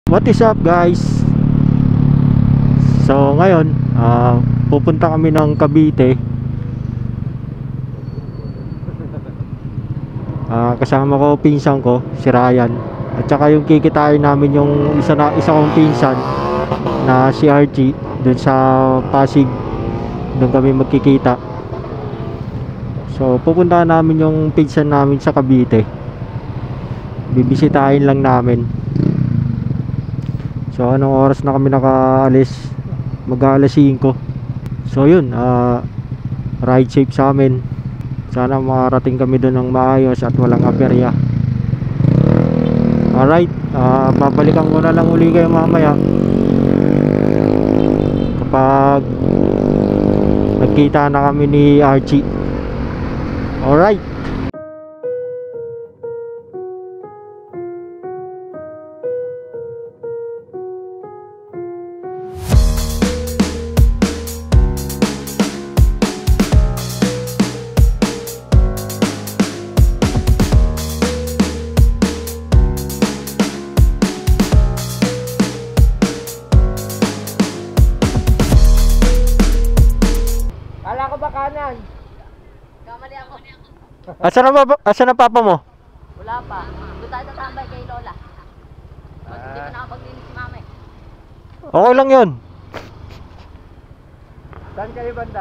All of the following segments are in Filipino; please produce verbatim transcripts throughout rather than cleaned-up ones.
What is up guys? So ngayon uh, pupunta kami ng Cavite. uh, Kasama ko pinsan ko, si Ryan. At saka yung kikitain namin yung isa, na, isa kong pinsan na si Archie. Dun sa Pasig, dun kami magkikita. So pupuntahan namin yung pinsan namin sa Cavite. Bibisitahin lang namin. So anong oras na kami nakaalis? Mag-alas singko. So yun, uh, ride safe sa amin. Sana makarating kami doon ng maayos at walang aberya. Alright, uh, babalikan ko na lang uli kayo mamaya kapag nagkita na kami ni Archie. Alright. Kala ko ba kanan? Kamali ako. Asan na, papa, asan na papa mo? Wala pa. Doon tayo tatambay kay Lola. Mas hindi ko nakapaglinis si mama eh. Okay lang yun. Saan kayo banda?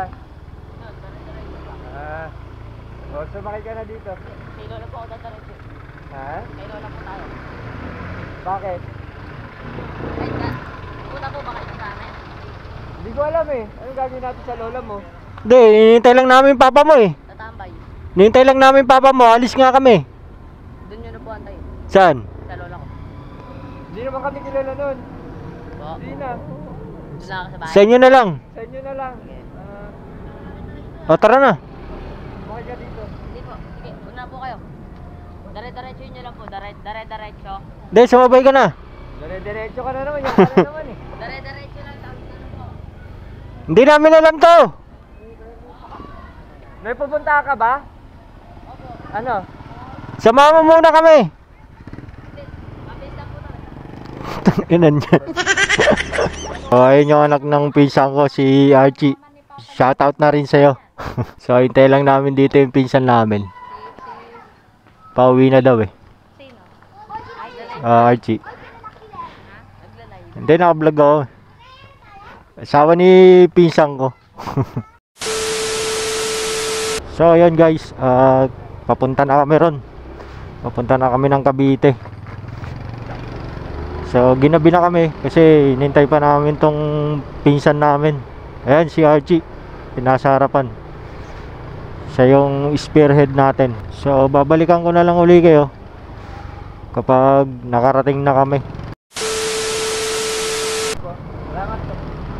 Ah. O, sumakay ka na dito. Kay Lola po ako tatarin. Ha? Kay Lola po tayo. Bakit? Kahit ka. Puta po baka ito namin. Hindi ko alam eh. Anong gagawin natin sa lola mo? Hindi, hinihintay lang namin papa mo eh. Tatambay. Hinihintay lang namin papa mo, alis nga kami. Doon nyo na po antayin. Saan? Sa Lola ko. Hindi naman kami kilala nun. Po. Hindi na. Doon lang ako sa bahay. Sa inyo na lang. Sa inyo na lang. Sige. Ah, O tara na. sumakay ka dito. Hindi po. Sige. Doon na po kayo. Dare-diretso nyo lang po. Dare- Dare-diretso. Hindi, sumabay ka na. Dire-diretso ka na naman. Yung ka na naman eh. Dare-diretso lang. Sabi na lang po. Hindi namin alam to. May pupunta ka ba? Opo. Ano? Samahan mo muna kami. Mabilis lang po na. Inan niya. O ayun yung anak ng pinsan ko, si Archie. Shoutout na rin sa'yo. So hintay lang namin dito yung pinsan namin. Pauwi na daw eh. Sino? Ay, dalay. Ah, Archie. Naglalay. Hindi, naka-vlog ako. Asawa ni pinsan ko. So ayun guys, uh, papunta na kami ron. Papunta na kami ng Cavite. So ginabi na kami kasi hinintay pa namin tong pinsan namin. Ayan si Archie, pinasa harapan. Siya yung spearhead natin. So babalikan ko na lang uli kayo kapag nakarating na kami. Salamat po.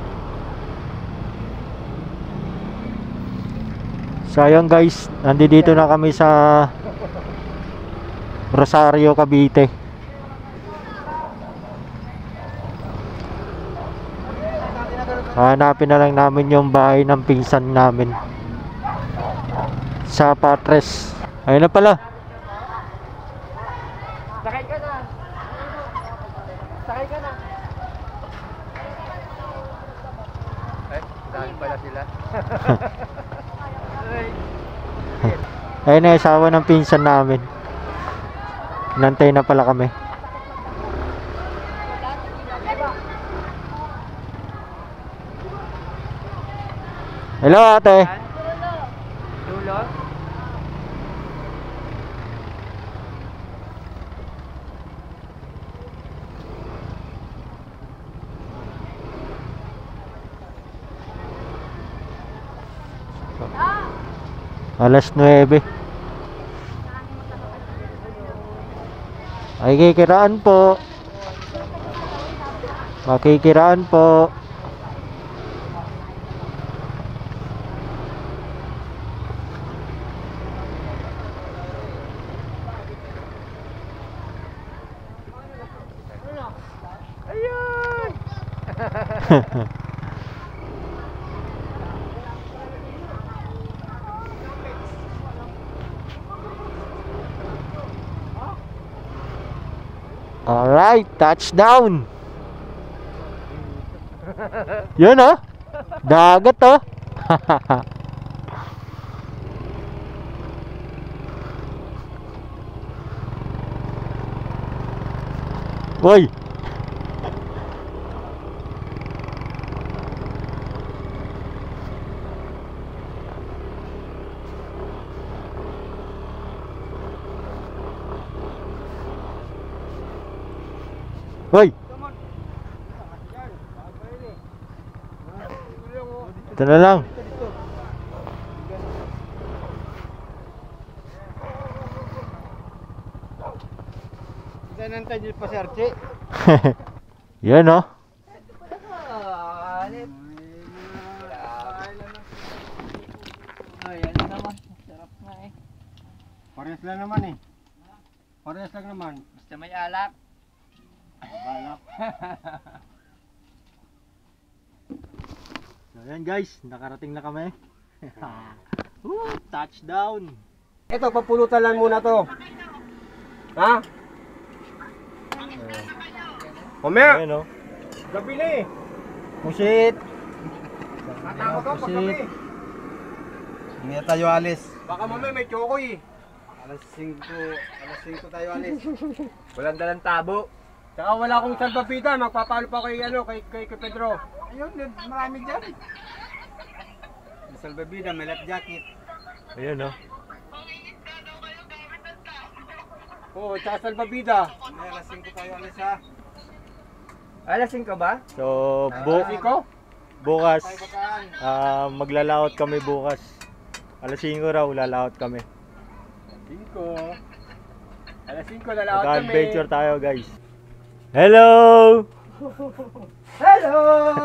So ayun guys, nandito na kami sa Rosario, Cavite. Hanapin na lang namin yung bahay ng pinsan namin sa Patres. Ayun na pala. Sakay ka na. Sakay ka na. Eh, dahil pala sila. Ayun na, asawa ng pinsan namin. Nantay na pala kami. Hello ate. Dulo? Alas nuwebe. Ay kikiraan po. Makikiraan po. Ayun! Alright, touchdown. Yun oh. Dagat oh. Hoy. Hoy. Ito na lang. Nanantay niyo pa si Archie. Yan oh. Alit. Ay, ano naman. Sarap na eh. Parehas lang naman eh. Parehas lang naman. Basta may alak. Balak. So yan guys, nakarating na kami. Woo, touchdown. Ito, papulutan lang muna to. Ha? Mamaya. Ayan oh. Gabi na eh. Pusit. Tatako to pag Pusit. gabi. Hindi na tayo alis. Baka mamaya may chokoy eh. Alas singko, alas singko tayo alis. Walang dalang tabo. Saka wala akong salpapitan, magpapalo pa kay ano, kay kay, kay Pedro. Ayun, marami dyan. May salbabida, may life jacket. Ayan oh. Oo, oh, tsaka salpabida. May alas singko tayo alis ha. Alas singko ba? So bu Alas singko? bukas Tayo bataan. ah maglalaot kami bukas. Alas singko raw lalaot kami. Singko. Alas singko lalawat kami. Mag-adventure tayo guys. Hello! Hello!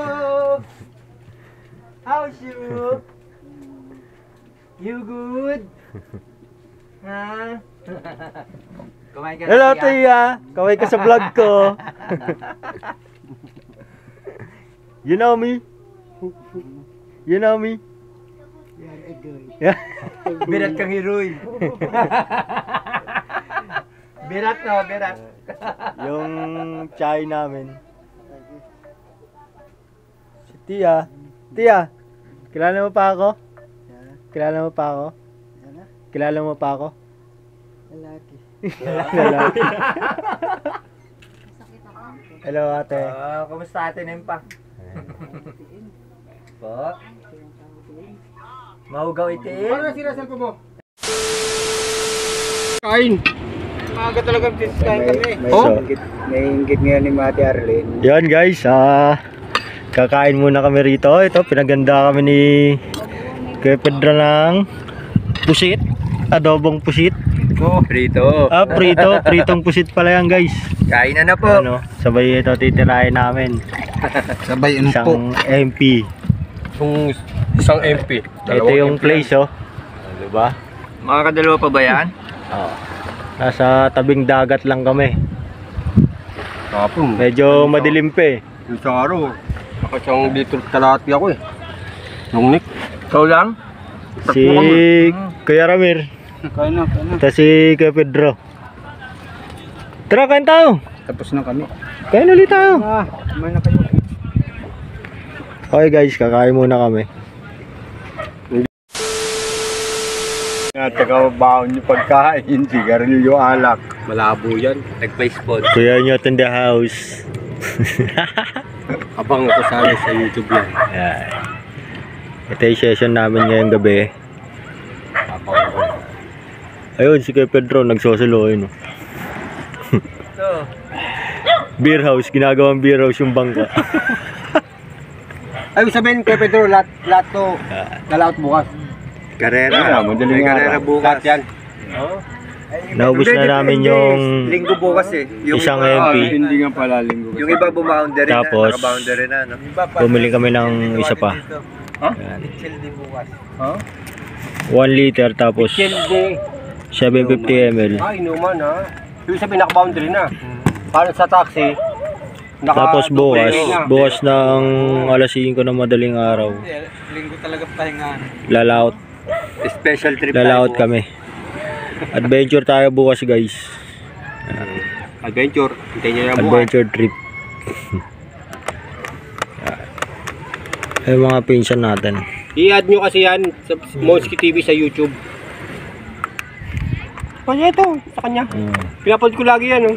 How's you? You good? Ha? Kumain ka na Hello siya? Tia! Kaway ka sa vlog ko. You know me? You know me? Yeah. Birat kang heroin. Birat no, birat. Yung chai namin. Si Tia. Tia, kilala mo pa ako? Kilala mo pa ako? Kilala mo pa ako? Lalaki. Lalaki. Hello ate. Ah, kumusta ate Nempa? Po? Maugaw itiin? Ano na sinasalpo mo? Kain. Maaga talagang kain kami. Oh? May inggit ngayon ni Mati Arlene. Yan guys, ah kakain muna kami rito. Ito, pinaganda kami ni Kuya Pedro ng pusit, adobong pusit. Oh, prito. Ah, prito, pritong pusit pala yan guys. Kain na na po. Ano, sabay ito titirahin namin. Sabay Isang M P. Kung isang M P. Ito yung place oh. Diba? Makakadalawa pa ba yan? Oh. Nasa tabing dagat lang kami. Kapon. Medyo madilim pa eh. Isang araw. Nakasang dito talati ako eh. Nung Nick. Ikaw lang? Si Kuya Ramir. Kain na, kain na. Ito si Kuya Pedro. Tara, kain tayo. Tapos na kami. Kain ulit tayo. Ah, kumain na kayo. Okay guys, kakain muna kami. At saka baon yung pagkain, sigarilyo, alak. Malabo yan. Nag-Facebook. Kuya nyo in the house. Abang ako sana sa YouTube yan. Ayan. Ito yung session namin ngayong gabi. Abang ako. Ayun, si Kuya Pedro nagsosolo yun. Ito. Beer house, ginagawang beer house yung bangka. Ay, sabihin kay Pedro, lahat, lahat to, lalaot bukas. Karera. madaling May karera araw. bukas. Lahat yan. Oh. Naubos na namin yung Linggo bukas eh. isang iba- M P. Ah, hindi nga pala linggo. Yung iba bumoundary na. Tapos, Naka-boundary na. No? bumili kami ng isa pa. Ha? Ayan. Chill din bukas. Ha? one liter tapos Childe. seven fifty milliliters. Ah, inuman ha. Yung sabihin naka-boundary na. Para sa taxi, naka Tapos bukas, na. bukas ng alas singko ng madaling araw, Linggo talaga pahinga. lalaot, Special trip lalaot kami. Adventure tayo bukas guys. Adventure. Hintayin nyo yan bukas. Adventure trip. Ay mga pinsan natin. I-add nyo kasi yan sa Monsky T V sa YouTube. Kanya ito, sa kanya. Mm. Pinapod ko lagi yan. Oh.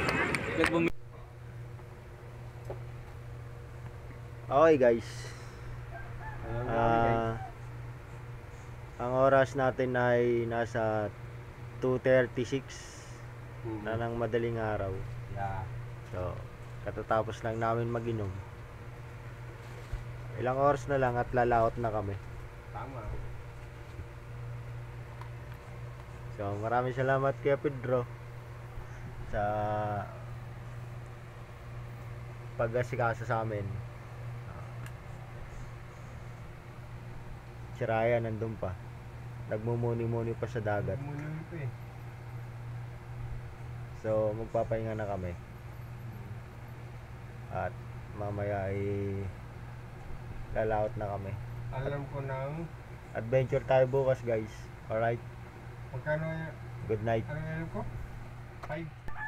Okay guys. Ah, ang oras natin ay nasa two thirty-six na ng madaling araw. Yeah. So, katatapos lang namin mag-inom. Ilang oras na lang at lalaot na kami. Tama. So, maraming salamat kay Pedro sa pag-asikaso sa amin. Si Raya nandun pa. Nagmumuni-muni pa sa dagat. So, magpapahinga na kami. At mamaya ay lalaot na kami. Alam ko ng Adventure tayo bukas guys. Alright? magkano yan? Good night. Ano alam ko? Five.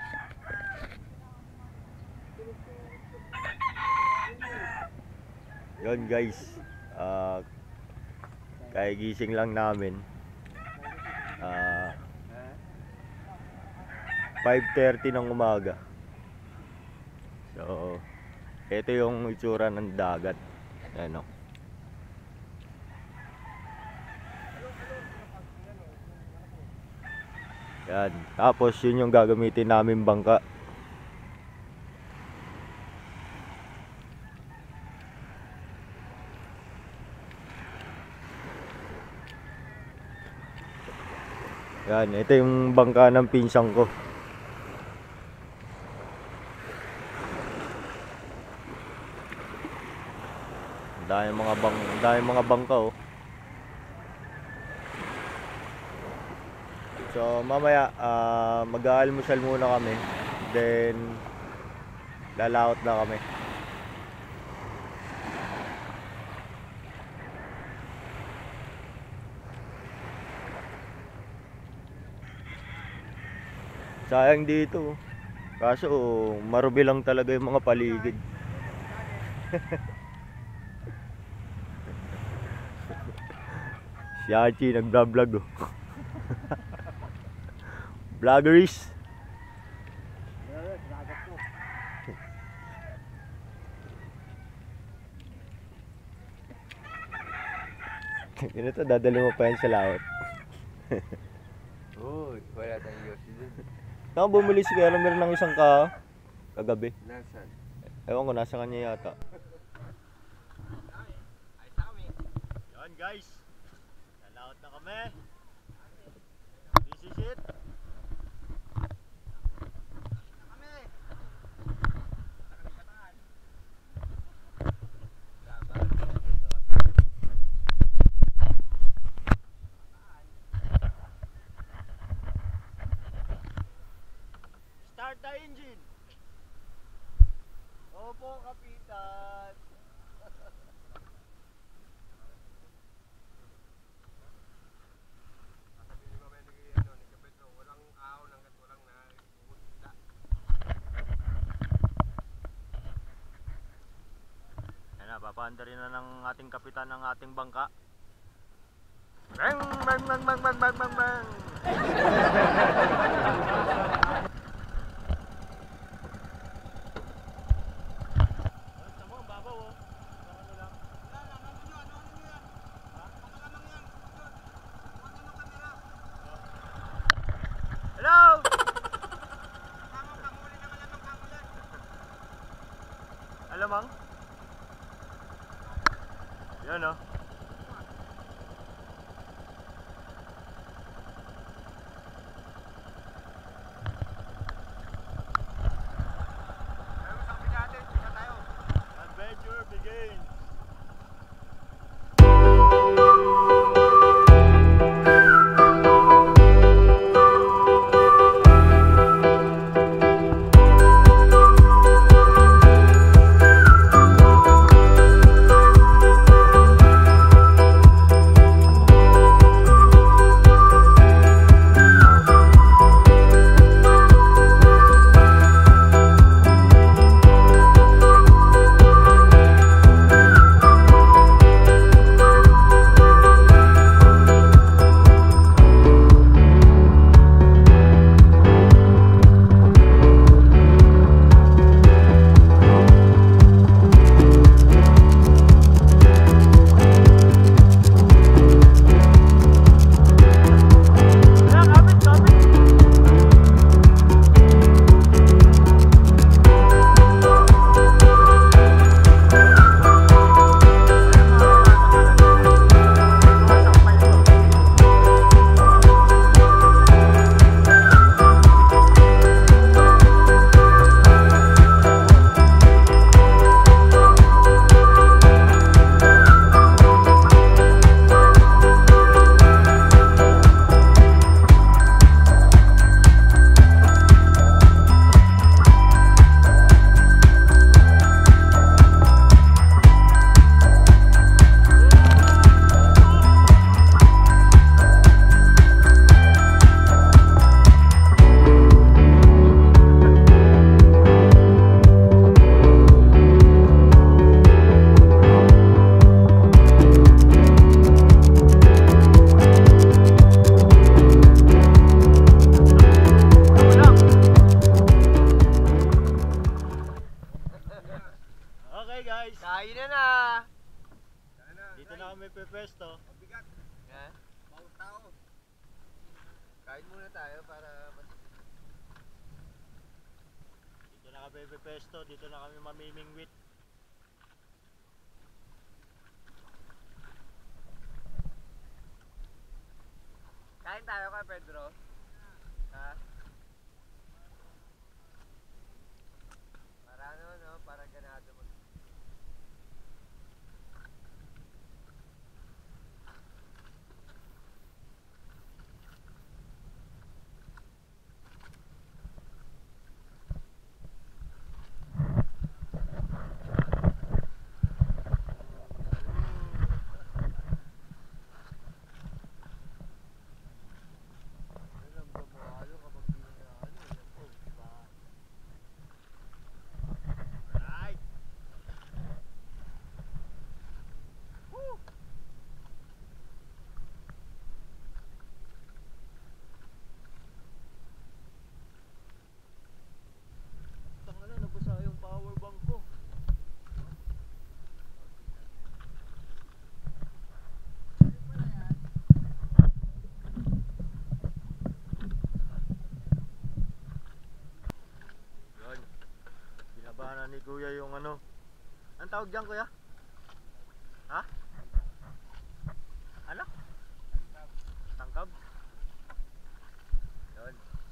Yun guys. Ah... Kaya gising lang namin. Ah... five thirty ng umaga. So, ito yung itsura ng dagat. Ayan o. Yan. Tapos yun yung gagamitin namin bangka. Yan, ito yung bangka ng pinsang ko. Dahil mga bang, dahil mga bangka oh. So mamaya uh, mag-aalmusal muna kami. Then lalaot na kami. Sayang dito. Kaso marubi lang talaga yung mga paligid. Si Archie nag-vlog oh. Vloggeries. Ganito, dadali mo pa yan sa laot. Uy, wala tayong yosi dun. Naka bumili si Kaya meron ng isang ka kagabi. Nasaan? Ewan ko, nasa kanya yata. Yan guys, lalaot na kami. This is it. Start the engine. Opo, kapitan. Yan na, papaandarin na ng ating kapitan ng ating bangka. Bang, bang, bang, bang, bang, bang, bang, bang. Hello! Alamang? Yan o. Adventure begins! Okay guys, Kain na na. dito na kami pepwesto. Yan. Kain muna tayo para mas... Dito na kami pepwesto, dito na kami mamimingwit. Kain tayo ka, Pedro. Ha? Para ano, no? Para ganado mag... Tangina, nabasa yung power bank ko. Yun. Binabahan ni Kuya yung ano. Anong tawag dyan, Kuya? Ha? Ano? Tangkab? Yun.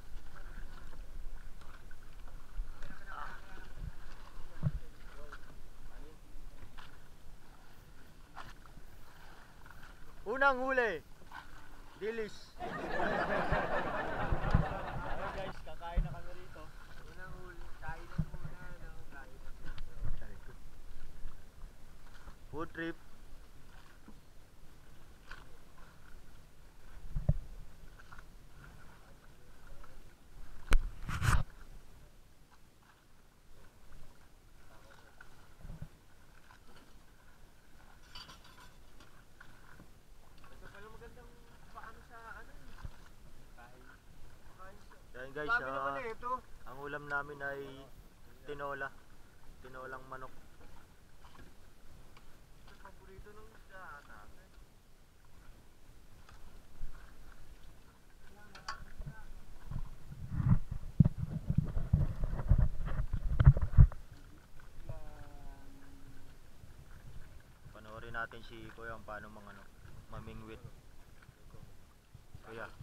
Unang huli. Dilis. Ayun guys, kakain na kami rito. Unang huli. Kain na muna. No? Kain na. Food trip. Ito pala magandang paano sa ano eh. Kain. Kain sa... Yan guys, Sabi ah, naman eh, ito. ang ulam namin ay tinola. Tinolang manok. Ito paborito ng isda natin. Panoorin natin si Kuya kung paano mang ano, mamingwit. Kuya.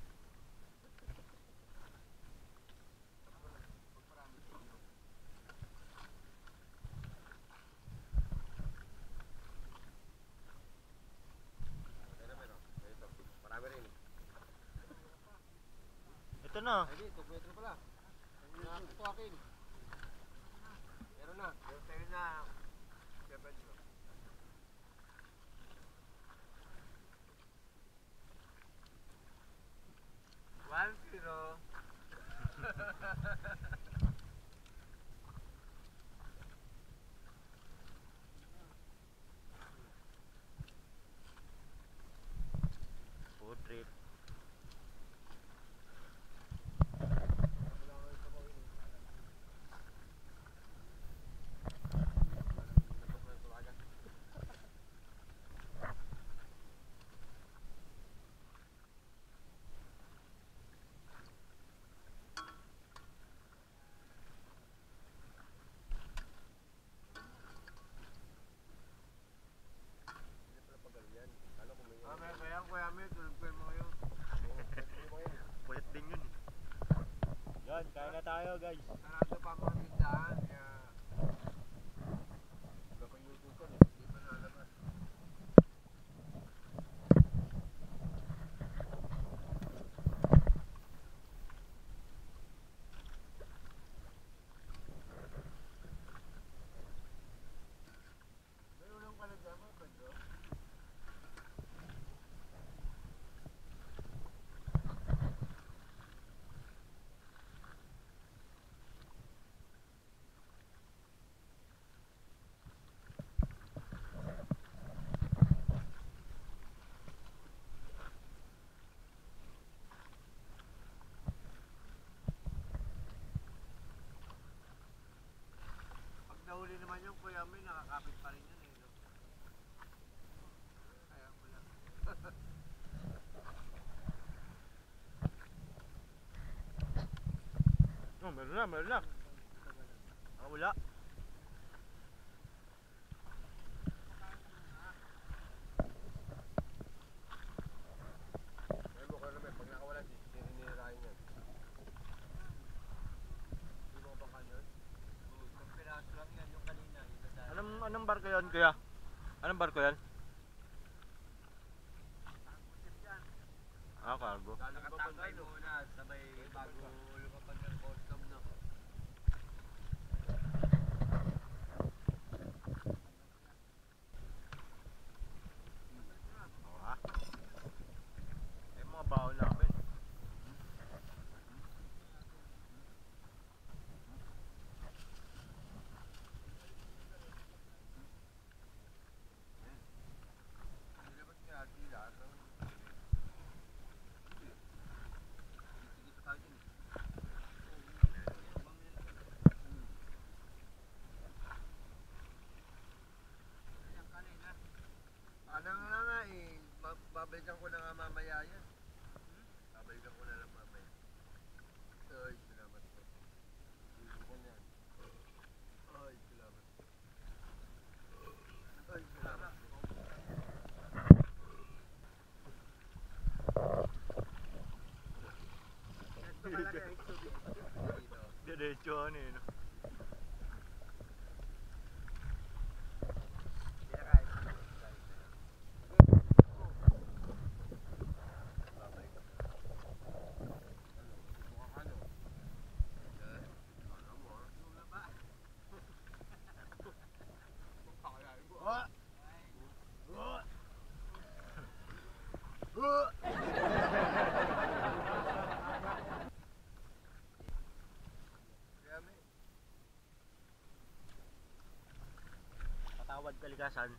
Marami rin. Ito na. Ay, di, ito pwede pala. Ito akin. Meron na. Meron tayo na. Kuya Pedro. One zero. Food trip. Mamaya ba yan, Kuya Amir? Tulog ko yung mga yun. Puyat din yun eh. Yan, kain na tayo guys. Narado pa mga tindahan. Kaya... Wala pang yutukan eh. Hindi pa nalabas. May ulang ka na dyan, mga Pedro? Pag nahuli naman yung Kuya Amir, nakaka Nakakapit pa rin yun eh, no? Kaya ko lang. Oh, meron na, meron na. Ah, wala. May mukha naman, pag nakawala, sininirahin yan. Hindi mo ba kanyon? Kung piraso lang yan yung kanina. Anong, anong barko yan, kuya? Anong barko yan? Ah, cargo. Nakatambay muna, sabay bago lumapag ng custom, no? Ah. Eh, mga baon namin. Nilabas niya sila, no? Sige sa tayo din. Ano nga nga eh, ma- babalikan ko na nga mamaya yan. Babalikan ko na lang mamaya. Ay, salamat po. Iwan yan. Ay, salamat. Ay, salamat. Ito talaga eh, ito dito. Diretso ano eh, no? Patawad kalikasan.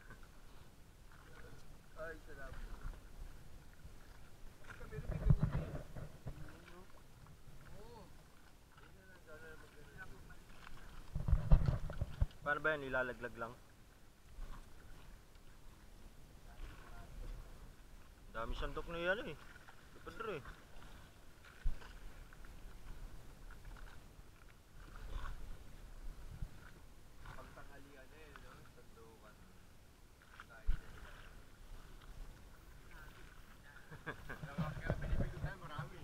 Ay, salamat. Kami rin may ganyan din. Oo. Hindi na sana mag-ganyan. Paano ba yan? Ilalaglag lang? Dami sandok na yan eh. Padre eh. Pagtanghalian eh, no? Sandukan. Kain na sila. Kaya pinipigil tayo marami.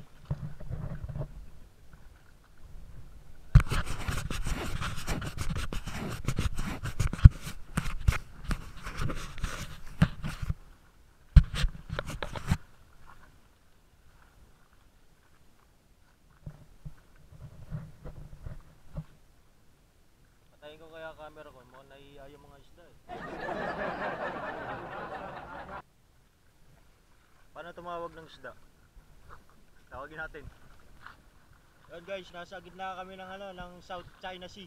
Patayin ko kaya camera ko. Mukhang naiiya yung mga isda eh. Paano tumawag ng isda? Tawagin natin. Yun guys, nasa gitna kami ng ano, ng South China Sea.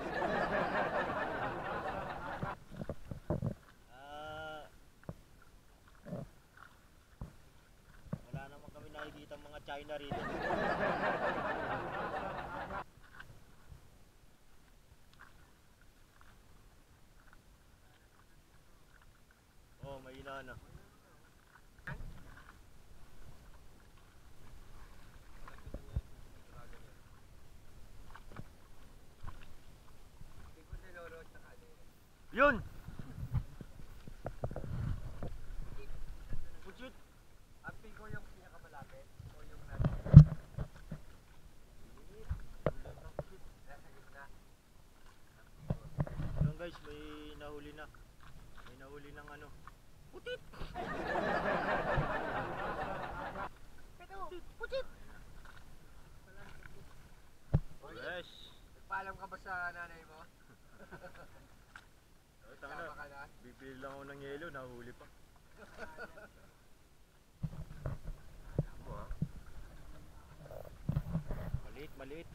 Ah, wala naman kami nakikita mga China rito. Oh, may ina na. Hindi ko niloro sa kanina. Yun! Puchit! Ang piko yung pinakamalapit o yung nasa nasa gitna. Yun guys, may nahuli na. May nahuli ng ano. Putit! Putit! Yes! Nagpaalam ka ba sa nanay mo? Oh, Tama tanga ka na. na? Bibili lang ako ng yelo, nahuli pa. Ako ah. Maliit, maliit.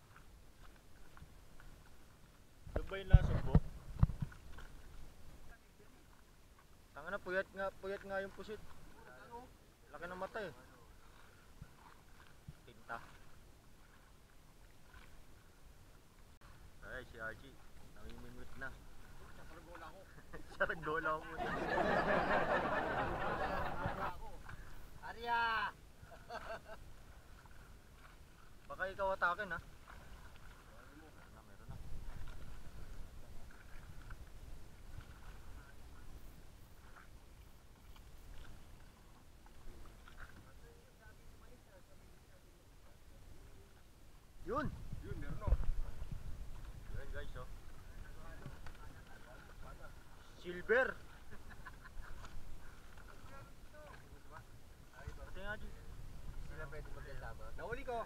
Doon ba yung lasok po? Ano, puyat nga, puyat nga yung pusit. Laki ng mata eh. Tinta. Ay, si Archie, namimingwit na. Saranggola ko. Saranggola ko muna. Arya! Baka ikaw atakin ha. Meron na, meron na. Yun! Yun, meron o. Yun guys oh. Silver! Ito nga G. Sila pwede magkasama. Nahuli ko.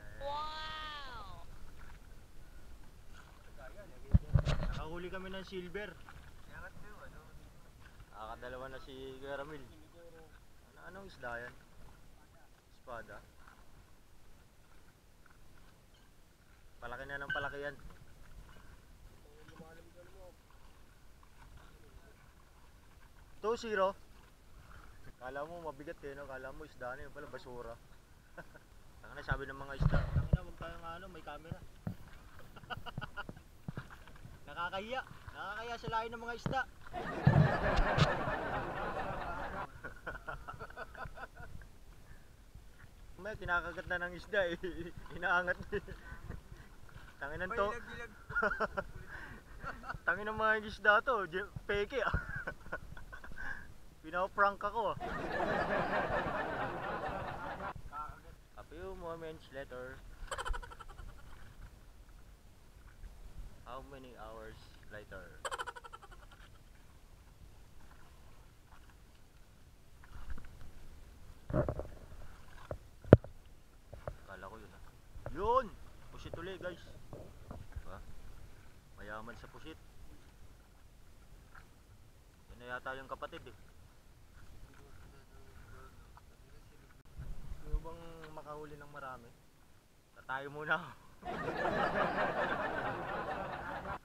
Nakahuli kami ng silver. Yangat ko yung ano. Nakakadalawa na si Kuya Ramil. Ano, anong isda yan? Espada. Palaki na ng palaki yan. two zero. Kala mo mabigat eh, no? Kala mo isda na yun pala, basura. Tanga na, sabi ng mga isda, tanga na, huwag tayong ano, may camera. Nakakahiya. Nakakahiya sa lahi ng mga isda. May kinakagat na ng isda eh. Inaangat eh. Tangin ng to. Tangin ng mga isda to. J- Peke ah. Pinaprank ako ah. A few moments later. How many hours later? Kala ko yun ah. Yun! Pusit ulit guys. Diba? Mayaman sa pusit. Yan na yata yung kapatid eh. Gusto bang makahuli ng marami? Tatayo muna ako.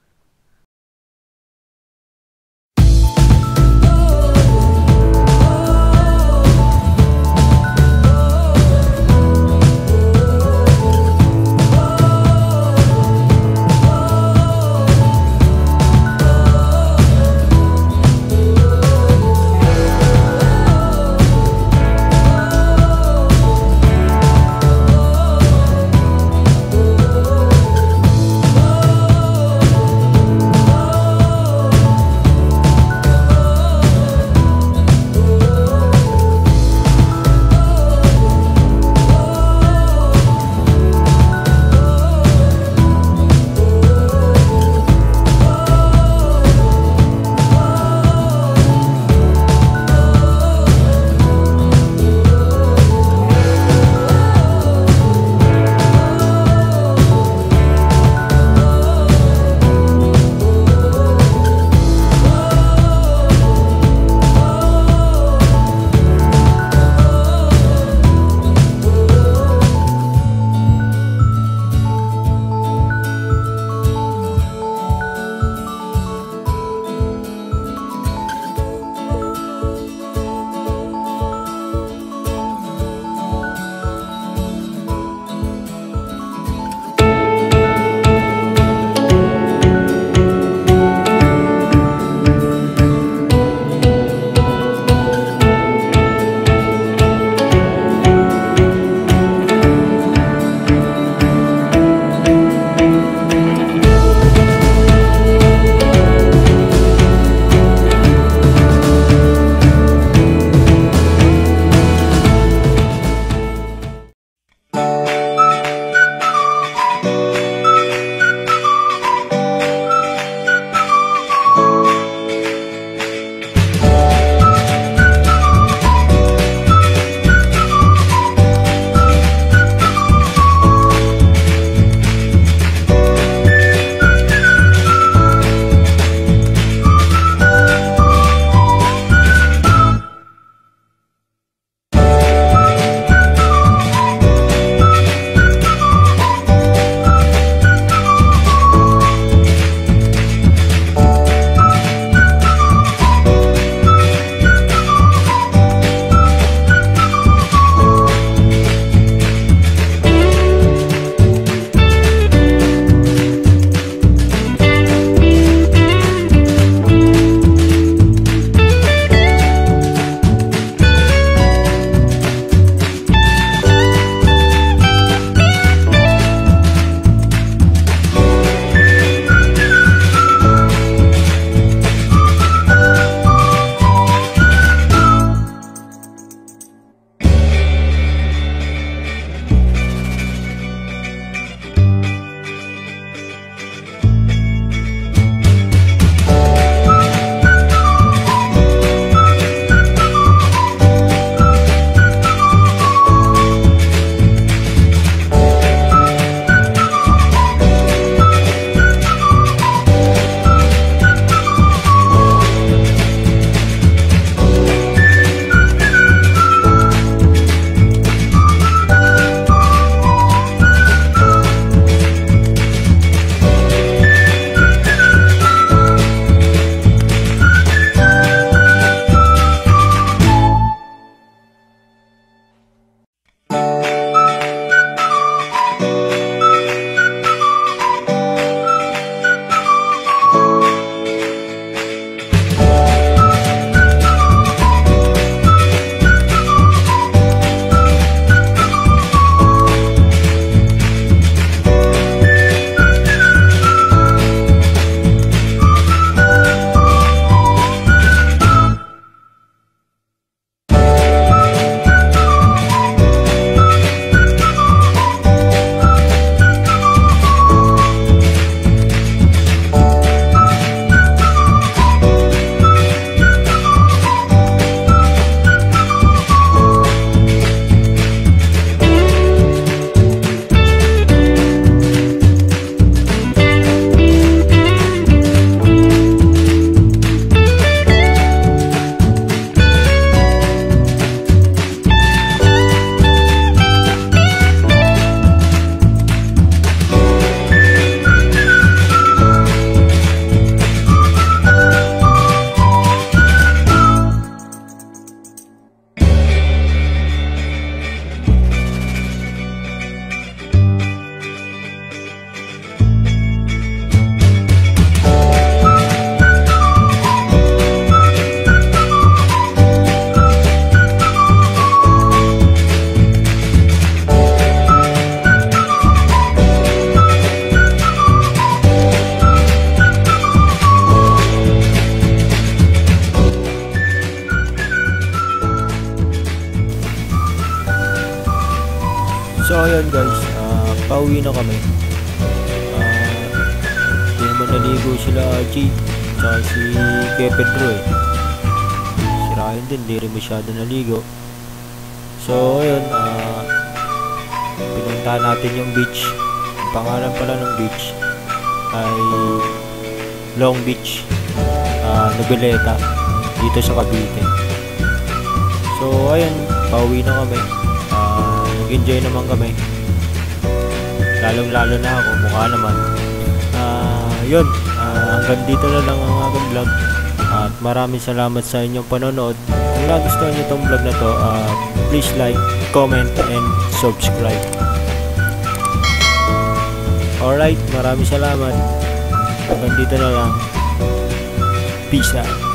ayun guys, ah, pauwi na kami. Ah, Hindi naman naligo sila Archie tsaka si Kuya Pedro eh. Si Ryan din, di rin masyado naligo. So ayun, ah, pinuntahan natin yung beach. Ang pangalan pala ng beach ay Long Beach, uh, Noveleta, dito sa Cavite. So ayun, pauwi na kami. uh, Nag-enjoy naman kami, lalong lalo na ako, mukha naman. uh, Yun, uh, hanggang dito na lang ang aking vlog. At maraming salamat sa inyong panonood. Kung nagustuhan nyo itong vlog na to, uh, please like, comment, and subscribe. Alright, maraming salamat. Hanggang dito na lang. Peace out.